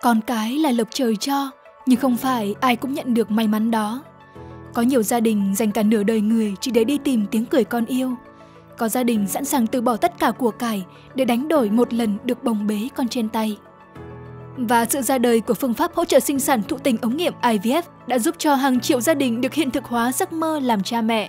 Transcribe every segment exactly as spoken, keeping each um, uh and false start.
Con cái là lộc trời cho, nhưng không phải ai cũng nhận được may mắn đó. Có nhiều gia đình dành cả nửa đời người chỉ để đi tìm tiếng cười con yêu. Có gia đình sẵn sàng từ bỏ tất cả của cải để đánh đổi một lần được bồng bế con trên tay. Và sự ra đời của phương pháp hỗ trợ sinh sản thụ tinh ống nghiệm I V F đã giúp cho hàng triệu gia đình được hiện thực hóa giấc mơ làm cha mẹ.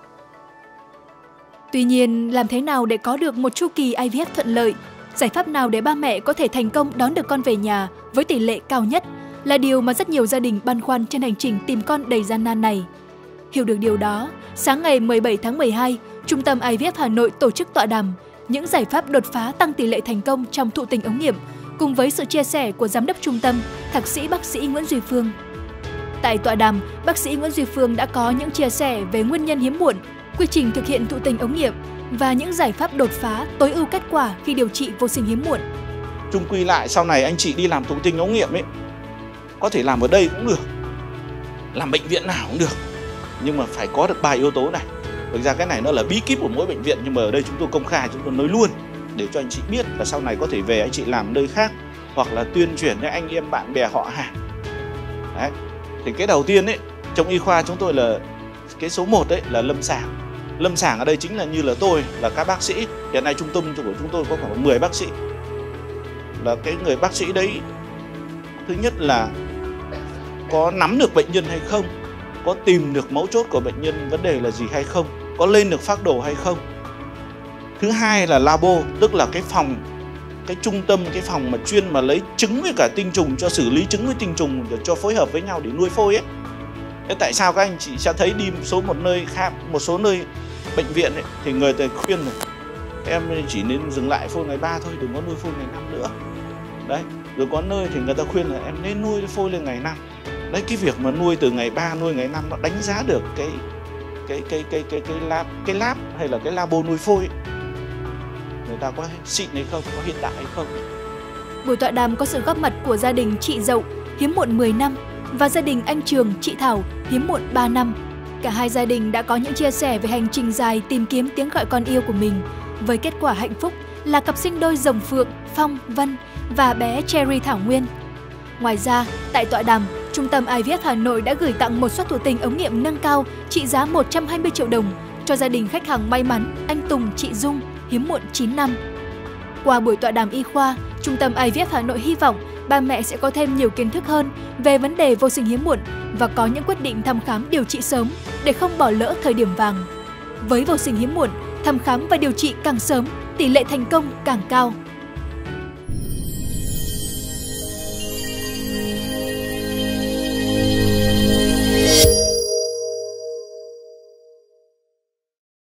Tuy nhiên, làm thế nào để có được một chu kỳ I V F thuận lợi? Giải pháp nào để ba mẹ có thể thành công đón được con về nhà với tỷ lệ cao nhất là điều mà rất nhiều gia đình băn khoăn trên hành trình tìm con đầy gian nan này. Hiểu được điều đó, sáng ngày mười bảy tháng mười hai, Trung tâm I V F Hà Nội tổ chức tọa đàm những giải pháp đột phá tăng tỷ lệ thành công trong thụ tinh ống nghiệm cùng với sự chia sẻ của Giám đốc Trung tâm, Thạc sĩ bác sĩ Nguyễn Duy Phương. Tại tọa đàm, bác sĩ Nguyễn Duy Phương đã có những chia sẻ về nguyên nhân hiếm muộn, quy trình thực hiện thụ tinh ống nghiệm và những giải pháp đột phá tối ưu kết quả khi điều trị vô sinh hiếm muộn. Chung quy lại sau này anh chị đi làm thụ tinh ống nghiệm ấy, có thể làm ở đây cũng được, làm bệnh viện nào cũng được, nhưng mà phải có được ba yếu tố này. Thực ra cái này nó là bí kíp của mỗi bệnh viện, nhưng mà ở đây chúng tôi công khai, chúng tôi nói luôn để cho anh chị biết là sau này có thể về anh chị làm nơi khác hoặc là tuyên truyền cho anh em bạn bè họ hàng. Đấy. Thì cái đầu tiên ấy, trong y khoa chúng tôi là cái số một đấy là lâm sàng. Lâm sàng ở đây chính là như là tôi, là các bác sĩ. Hiện nay trung tâm của chúng tôi có khoảng mười bác sĩ. Là cái người bác sĩ đấy, thứ nhất là có nắm được bệnh nhân hay không, có tìm được mấu chốt của bệnh nhân vấn đề là gì hay không, có lên được phác đồ hay không. Thứ hai là labo, tức là cái phòng, cái trung tâm, cái phòng mà chuyên mà lấy trứng với cả tinh trùng, cho xử lý trứng với tinh trùng để cho phối hợp với nhau để nuôi phôi ấy. Thế tại sao các anh chị sẽ thấy đi một số một nơi khác, một số nơi bệnh viện ấy, thì người ta khuyên là em chỉ nên dừng lại phôi ngày ba thôi, đừng có nuôi phôi ngày năm nữa. Đấy, rồi có nơi thì người ta khuyên là em nên nuôi phôi lên ngày năm. Đấy, cái việc mà nuôi từ ngày ba nuôi ngày năm nó đánh giá được cái cái cái cái cái cái lab cái lab hay là cái labo nuôi phôi ấy. Người ta có xịn hay không, có hiện đại hay không. Buổi tọa đàm có sự góp mặt của gia đình chị Dậu hiếm muộn mười năm và gia đình anh Trường, chị Thảo hiếm muộn ba năm. Cả hai gia đình đã có những chia sẻ về hành trình dài tìm kiếm tiếng gọi con yêu của mình, với kết quả hạnh phúc là cặp sinh đôi Rồng Phượng, Phong, Vân và bé Cherry Thảo Nguyên. Ngoài ra, tại tọa đàm, Trung tâm I V F Hà Nội đã gửi tặng một suất thụ tinh ống nghiệm nâng cao trị giá một trăm hai mươi triệu đồng cho gia đình khách hàng may mắn anh Tùng, chị Dung hiếm muộn chín năm. Qua buổi tọa đàm y khoa, Trung tâm I V F Hà Nội hy vọng ba mẹ sẽ có thêm nhiều kiến thức hơn về vấn đề vô sinh hiếm muộn và có những quyết định thăm khám điều trị sớm để không bỏ lỡ thời điểm vàng. Với vô sinh hiếm muộn, thăm khám và điều trị càng sớm, tỷ lệ thành công càng cao.